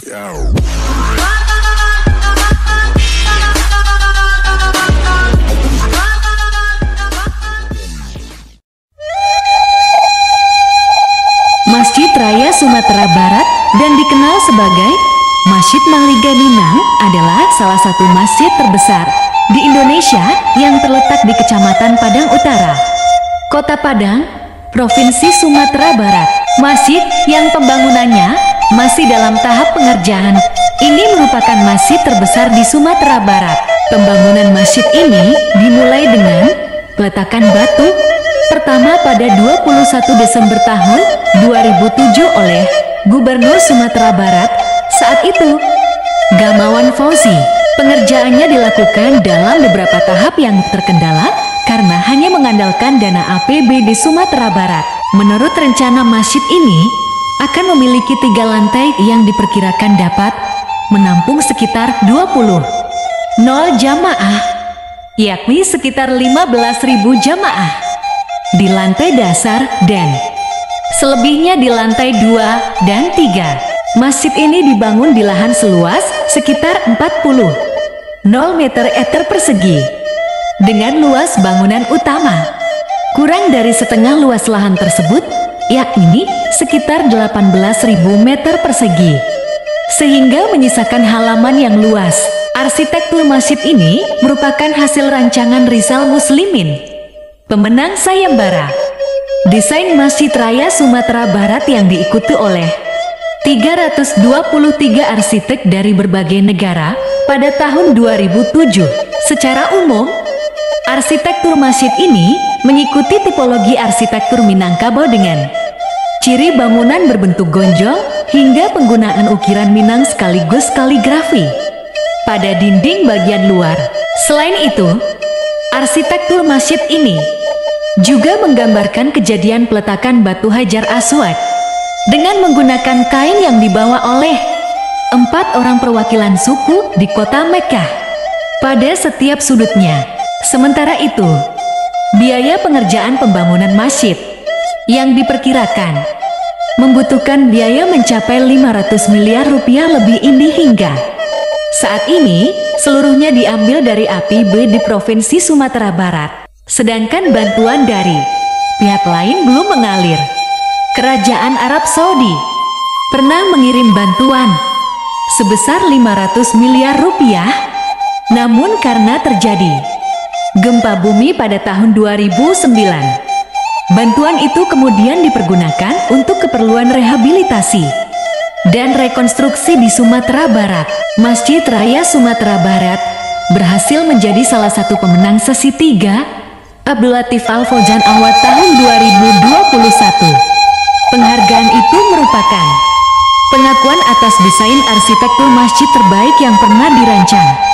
Masjid Raya Sumatera Barat dan dikenal sebagai Masjid Mahligai Minang adalah salah satu masjid terbesar di Indonesia yang terletak di Kecamatan Padang Utara, Kota Padang, Provinsi Sumatera Barat. Masjid yang pembangunannya masih dalam tahap pengerjaan ini merupakan masjid terbesar di Sumatera Barat. Pembangunan masjid ini dimulai dengan peletakan batu pertama pada 21 Desember tahun 2007 oleh Gubernur Sumatera Barat saat itu, Gamawan Fauzi. Pengerjaannya dilakukan dalam beberapa tahap yang terkendala karena hanya mengandalkan dana APBD Sumatera Barat. Menurut rencana, masjid ini akan memiliki 3 lantai yang diperkirakan dapat menampung sekitar 20,000 jamaah, yakni sekitar 15.000 jamaah di lantai dasar dan selebihnya di lantai 2 dan 3. Masjid ini dibangun di lahan seluas sekitar 40,000 meter persegi dengan luas bangunan utama kurang dari setengah luas lahan tersebut, yakni sekitar 18.000 meter persegi, sehingga menyisakan halaman yang luas. Arsitektur masjid ini merupakan hasil rancangan Rizal Muslimin, pemenang sayembara desain Masjid Raya Sumatera Barat yang diikuti oleh 323 arsitek dari berbagai negara pada tahun 2007. Secara umum, arsitektur masjid ini mengikuti tipologi arsitektur Minangkabau dengan ciri bangunan berbentuk gonjol hingga penggunaan ukiran Minang sekaligus kaligrafi pada dinding bagian luar. Selain itu, arsitektur masjid ini juga menggambarkan kejadian peletakan batu Hajar Aswad dengan menggunakan kain yang dibawa oleh 4 orang perwakilan suku di kota Mekkah pada setiap sudutnya. Sementara itu, biaya pengerjaan pembangunan masjid yang diperkirakan membutuhkan biaya mencapai 500 miliar rupiah lebih ini hingga saat ini seluruhnya diambil dari APBD di Provinsi Sumatera Barat, sedangkan bantuan dari pihak lain belum mengalir. Kerajaan Arab Saudi pernah mengirim bantuan sebesar 500 miliar rupiah, namun karena terjadi gempa bumi pada tahun 2009, bantuan itu kemudian dipergunakan untuk keperluan rehabilitasi dan rekonstruksi di Sumatera Barat. Masjid Raya Sumatera Barat berhasil menjadi salah satu pemenang sesi 3 Abdul Latif Al-Fauzan Award tahun 2021. Penghargaan itu merupakan pengakuan atas desain arsitektur masjid terbaik yang pernah dirancang.